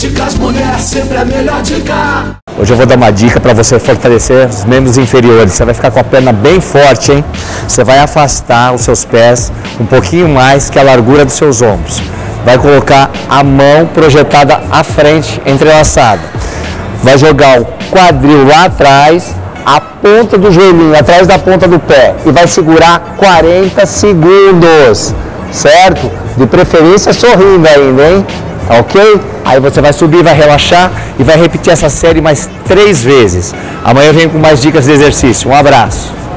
Dicas Mulher, sempre a melhor dica. Hoje eu vou dar uma dica para você fortalecer os membros inferiores. Você vai ficar com a perna bem forte, hein? Você vai afastar os seus pés um pouquinho mais que a largura dos seus ombros. Vai colocar a mão projetada à frente, entrelaçada. Vai jogar o quadril lá atrás, a ponta do joelhinho atrás da ponta do pé e vai segurar 40 segundos, certo? De preferência sorrindo ainda, hein? Ok? Aí você vai subir, vai relaxar e vai repetir essa série mais 3 vezes. Amanhã eu venho com mais dicas de exercício. Um abraço!